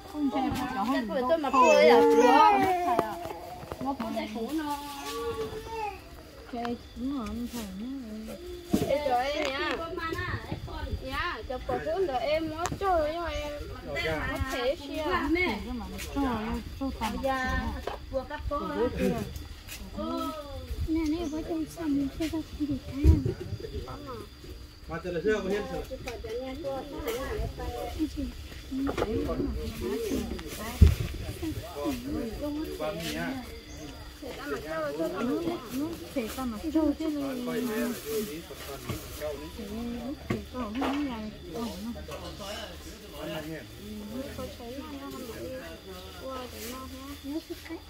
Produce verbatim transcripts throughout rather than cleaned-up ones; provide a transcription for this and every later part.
cái tuổi tôi mà cô ấy là chúa nó có cái cũ nó cái cũng không phải nữa cái chỗ em nhá nhá cho cô xuống rồi em nó chơi cho em nó thế xíu mẹ cái mà nó chơi nó chơi ra vừa cắt cô nè nè với trong sầm chơi ra đi ăn mà từ xưa có hiện rồi thì ta mà trâu chứ thì thì có không là ổn nó có thấy nó không phải qua để nó ha nó thích đấy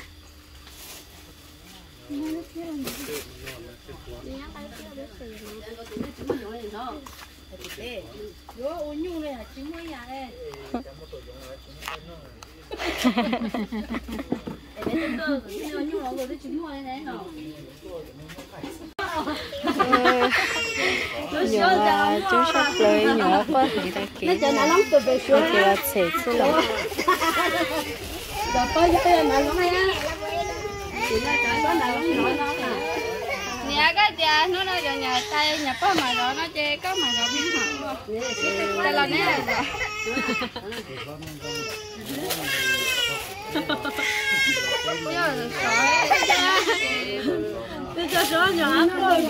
nó nó kia là nhá tay kia đấy nó ê yo ôn nhu này là chính mấy nhà đây giờ là chú sắp lấy nhỏ quá thì ta kỹ nó kỹ là sẽ chứ là giờ có cái là nó hay á chỉ là cái đó là nó nói nó là nhà cái cha nó nói giờ nhà tay nhà có mà rồi nó chê có mà rồi biến hỏng rồi đây là nè rồi giờ sỏi cha tôi cho số nhỏ thôi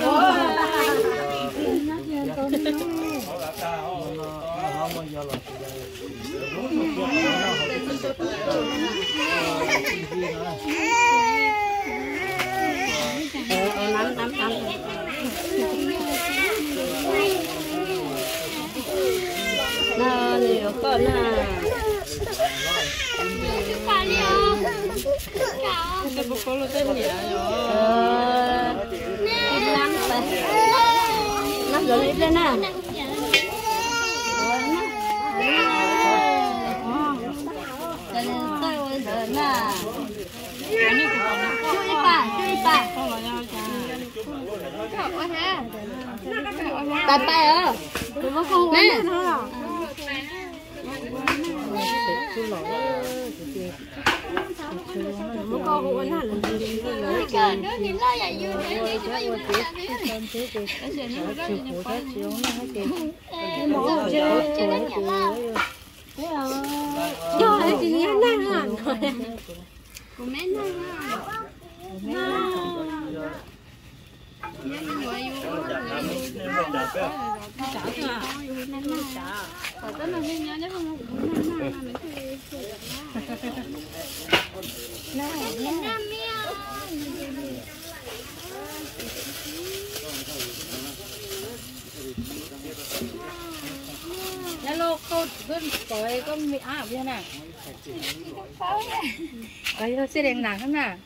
nắm nắm nắm nè nhiều con nè cái bút có luôn tên nhỉ rồi năm năm rồi đi lên nè chui ba chui ba tay tay à nè một con của anh hẳn là gì nữa cái nữa nhìn lo vậy vui đi cho vui cho chị nghe năng hẳn rồi của mẹ năng hello cô bên coi có mỹ à vậy nè ấy xe đèn nặng lắm nè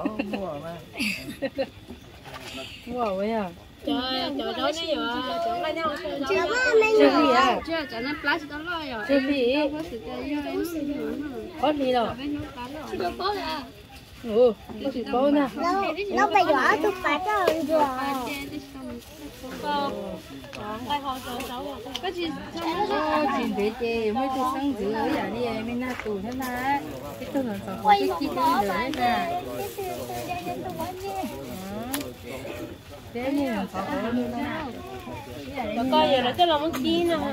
mua vậy à trời trời đó đấy rồi trời là nhau chơi gì à chơi chơi nó plastic đó rồi chơi gì có gì đâu có à ừ có nè nó bây giờ tôi phải rồi rồi cái gì chuyện để chơi mấy tôi sáng dữ ở nhà đi em na tù thế này cái tôi là sao cái chi cái đấy nè thế như là sao cái như nào bà coi giờ là cái lòng mất chi nè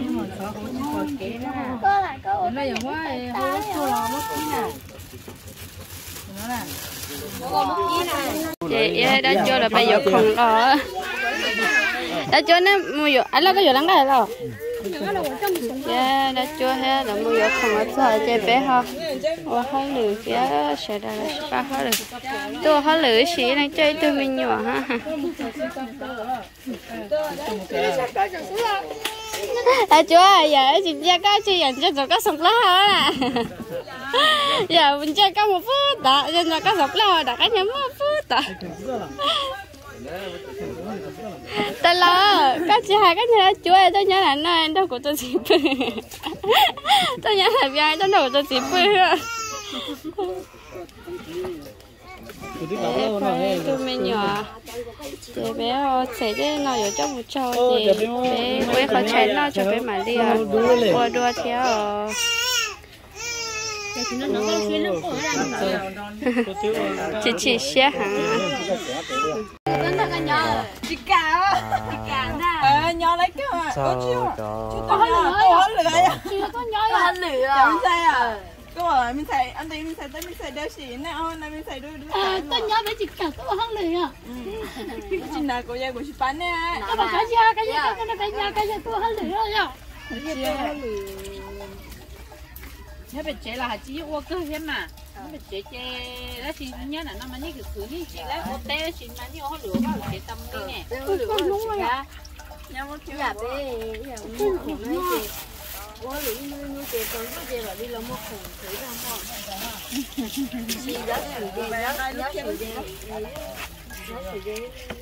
có lại có bây giờ quá hôi khô lò mất chi nè nó nè chị đã cho là bây giờ khùng đó đã cho nó mua giờ anh là cái giờ lắng cái rồi yeah đã cho hết là mua giờ khùng ở thời chơi bé ha và hơi lười phía sẽ là sẽ phá hết được tôi hơi lười xí đang chơi tôi mình nhỏ ha à chúa giờ chị chơi cái chị dành cho tôi có sọc lá hả giờ mình chơi có một phút đó nên là có sọc lá đã cái nhóm một phút đó ta lo các chị hai cái nhà chúa tôi nhớ là nơi đâu của tôi chỉ bự tôi nhớ là ai đâu của tôi chỉ bự tôi mình nhỏ để bé sẽ để nó ở trong một chỗ thì bé quay khó chén nó cho bé mà đi đua đua theo chị chị xe hả chị cả chị cả nè nhỏ lấy cái mà sao cho tôi hết lửa à chưa có nhói hết lửa không sai à cái mà mình xài anh đi mình xài tới mình xài đeo xịn nè hôm nay mình xài đôi đôi tôi nhói với chị cả tôi hết lửa chị nào cô dây của chị bán nè tôi bảo cái gì cái gì cái gì cái gì cái gì tôi hết lửa rồi nhớ bị chế là chỉ ô cơ hết mà bị chế chế đó thì nhớ là nó mà như cái thứ như chị lấy ô té chị mà như ô lửa vào cái tâm cái nè tôi con đúng rồi ạ nhau một chút Dạ bé, giờ mua khủng mấy chị. Quá lũ nuôi nuôi chị còn có chị là đi làm mua khủng thử ra không? Chị rất là đi, rất rất là đi, rất là đi.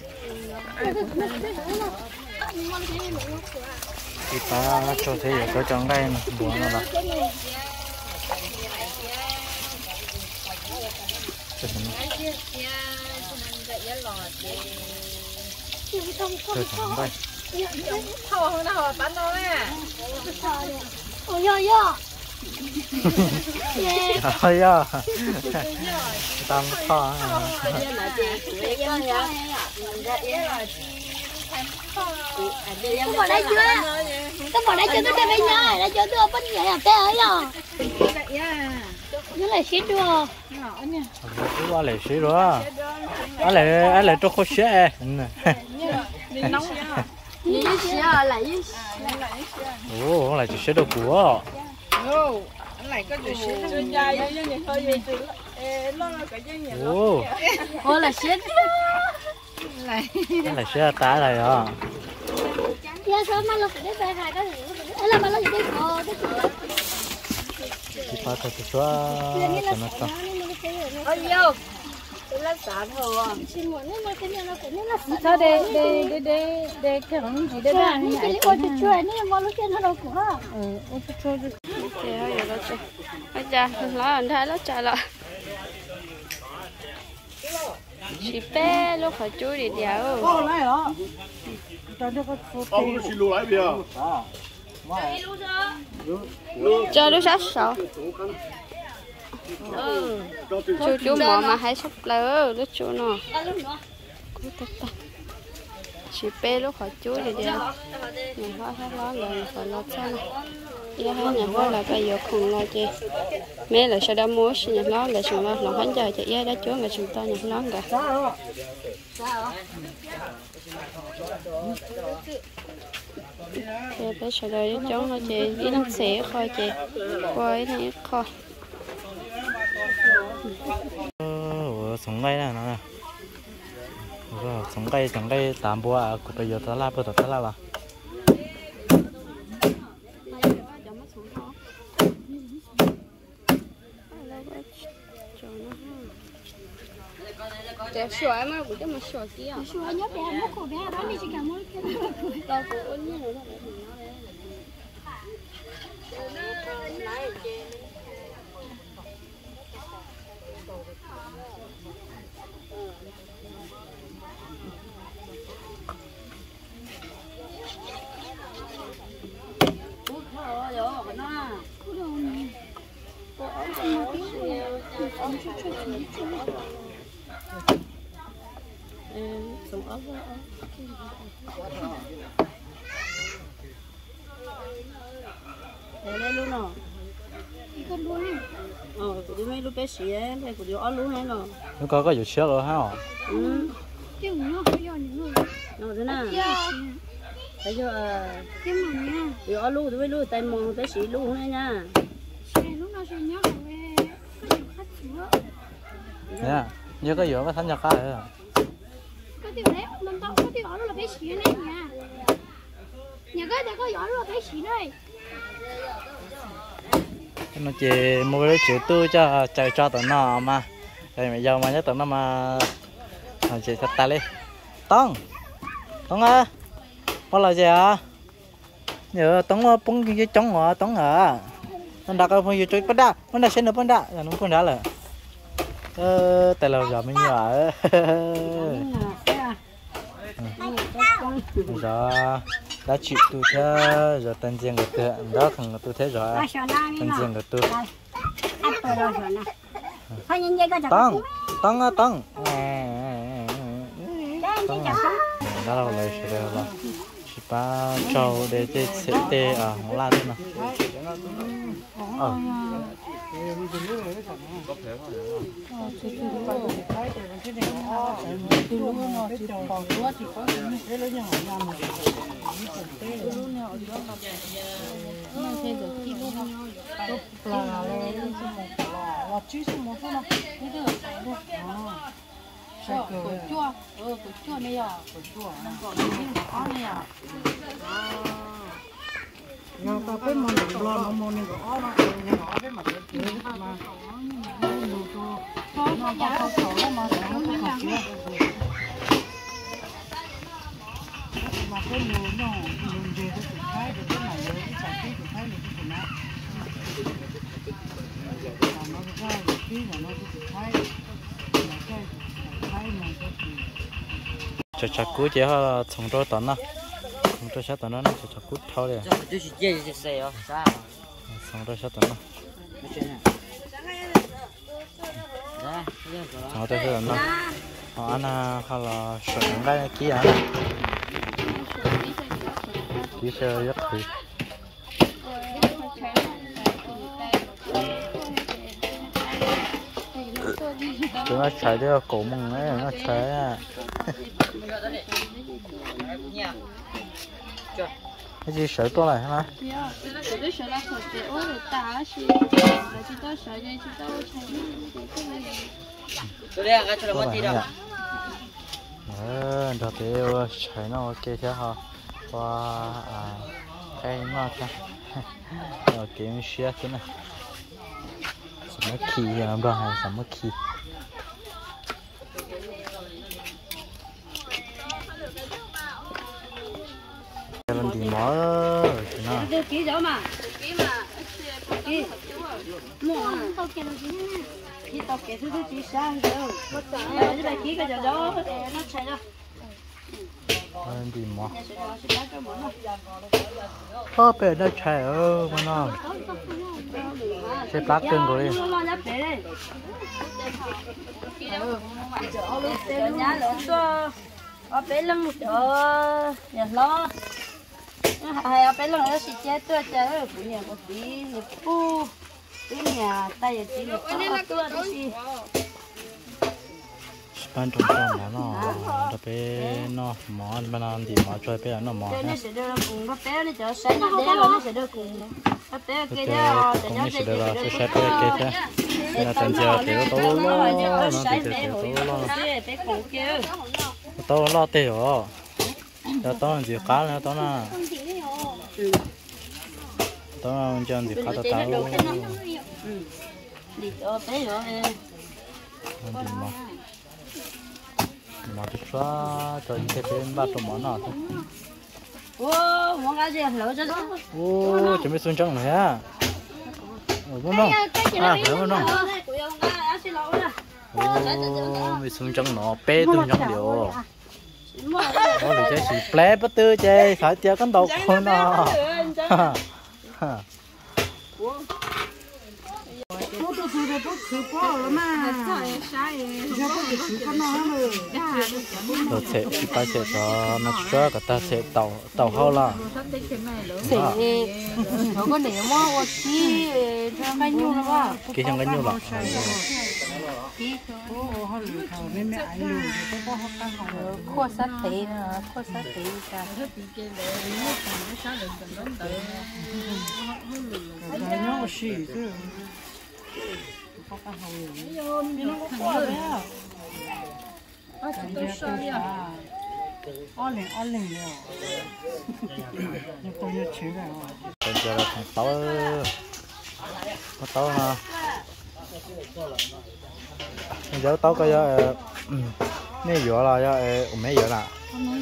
thì ta cho thấy ở cái trong đây mà buồn nó là cái trong đây thầu nào bán đâu nè ôi yo yo ơi à tam kho tôi bỏ đây chưa tôi bỏ đây chưa tôi đây nhá đây chưa tôi vẫn vậy là té ấy rồi như là xí đua cứ qua lại xí rồi á lại á lại cho khó xé nóng như xí à lại như ồ lại chỉ xé được của lại có chuyện xí chơi dài với những hơi gì từ nó là cái gì nhỉ ồ ôi là xí lại xé tá này à dạ sao mà nó phải để về hai cái gì ấy là mà nó gì đấy ờ đấy thì phải thôi thì xóa cho nó xong ôi yo là sản hồ xin muốn nó cái này nó cái này là sao để để để để để cái gì để ra này cái ôi cái chuối này mà lúc trên nó đâu cũng ha ừ ôi cái chuối thế rồi đó chứ bây giờ nó ăn thay nó trả lại chỉ bé lúc phải chú đi đéo cho lúc sát sợ chú chú mò mà hay sắp lỡ lúc chú nó chỉ bé lúc phải chú đi đéo mình hóa hết nó rồi phải lo chân giờ hai nhà hoa là bây giờ không lo gì mẹ là sao đã mua xin nhà nó là chúng nó làm hết giờ chị ấy đã chúa là chúng ta nhà nó cả chị bé sao đây cháu nó chị đi năng xẻ coi chị coi này coi ồ sống ngay này nè sống ngay sống ngay tạm bùa à bây giờ ta la bây giờ ta la là để sửa mà cũng cho mà sửa kia sửa nhớ bé nó khổ bé đó đi chỉ cả mỗi cái đâu có ôn như nữa sống ốc đây đây luôn nè con luôn ờ của đứa mấy lúc bé xí ấy đây của đứa ốc luôn này nè nó có cái gì xé rồi hả ừ chứ nó không có những người nó thế nào bây giờ cái mà nha đứa ốc luôn đứa luôn tay mòn bé xí luôn này nha lúc nào sẽ nhớ về cái khách sữa nè như cái giữa cái thánh nhật cá này cái tiểu đấy lần đầu cái tiểu đó là bé xí này nha nhà cái này có giỏ là bé xí này nó chỉ mua cái chữ tư cho chạy cho tụi nó mà đây mà giờ mà nhớ tụi nó mà chị thật ta đi tông tông à có là gì à nhớ tông bông cái trống ở tông ở nó đặt ở phía trước bên đó bên đó xem được bên đó là nó bên đó là ơ tại là giờ mình nhớ rồi đã chịu tu thế rồi tân tiền của tôi đó không tu thế rồi tân tiền của tôi ăn bữa rồi rồi nè thôi nhìn vậy coi chả tông tông á tông tông đó là lời sẽ được là chỉ ba trâu để để sẽ để à không la thế nào ờ Ờ, củ chua, ừ, củ chua này à, củ chua, nó còn cái có này à. Yang tapi mau belum mau nih kok orang yang ada macam ni mah. Kau nak kau kau kau mah kau kau kau. Mà cái mùa nó mình về cái thái được cái này rồi cái sản xuất của thái này cái nào. Mà nó ra cái là nó cái thái. Mà cái thái mà cái cho chắc cú chỉ họ trồng trâu tận á trồng trâu sát tận nó cho chắc cú thâu đi tôi chỉ chơi chơi xe đó sao trồng trâu sát tận nó trồng trâu sát tận nó họ ăn họ là sợi cái kia à kia sẽ rất thử chúng nó chạy được cổ mông ấy nó chạy à cái gì sợi to này hả? tôi đây cái chỗ nào đi đâu? ờ, đầu tiên sợi nó ok thế hả? Qua à cái nó ta, rồi kiếm xe thế này, sắm mất khí làm ra hay sắm mất khí. Làm gì mà thế nào? Đưa ký rõ mà. Ký mà. Ký. Mua tao ký nó ký. Ký tao ký thứ thứ chỉ sang rồi. Cái này ký cái chỗ đó nó chạy đó. Làm gì mà? Có bé nó chạy ơ mà nó. Sẽ bắt cưng rồi. Giá lớn cho. Ở bên lưng một chỗ nhà lo. Hay ở bên lưng nó sẽ chết tôi chơi ở của nhà một tí một phu tí nhà tay ở tí một tôi đi. Ban trong trong nó nó bé nó mỏ ban ăn thì mỏ chơi bé nó mỏ. Nó sẽ đưa cùng nó bé nó cho sáng nó bé rồi nó sẽ đưa cùng. Nó bé kia đó để nó sẽ đưa sẽ sẽ bé kia thế. Là tận giờ thì nó to lo nó thì thì to lo. Bé cùng kia. To lo tê rồi. Đó to gì cá nữa to na. To na chân gì cá to tao. Đi cho bé rồi. Mà tôi xóa cho những cái bên ba trong món nào thôi. Ô, món cái gì lỡ cho nó. Ô, chuẩn bị xuân trăng rồi ha. Ủa đúng không? À, phải không không? Ô, bị xuân trăng nó bé tôi trăng điều. Đó là cái gì plé bất tư chơi, phải tiêu con đầu con nó. Tôi tôi tôi tôi cứ bỏ rồi mà. Giờ tôi cứ cái nó rồi. Rồi sẽ chỉ phải sẽ cho nó cho cả ta sẽ tàu tàu hao là. Sẽ nó có nếu mà ở chi cho cái nhu nó vào. Cái trong cái nhu là. Ô, họ lười thầu nên mẹ ai lười tôi có học căn họ. Khô sát tế nữa, khô sát tế cả. Cái nhau xì chứ. Học căn họ lười. Vì nó có quá đấy à. Ăn lên, ăn lên rồi. Nhưng tôi nhớ chế rồi. Bây giờ là thằng tàu, có tàu mà. Bây giờ tàu cái giờ, mấy giờ là giờ, mấy giờ là.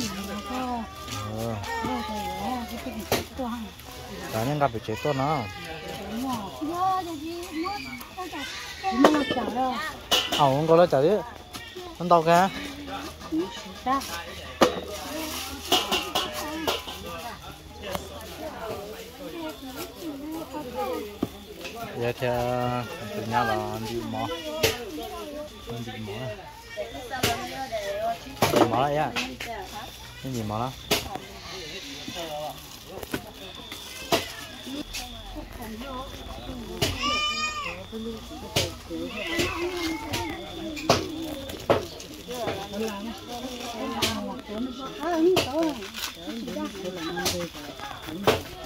Đó nên gặp được chế tốt nó. À, không có lo chả đi. Con tàu kìa. giờ theo từ nhà là đi mỏ đi mỏ đi mỏ đấy á cái gì mỏ đó à,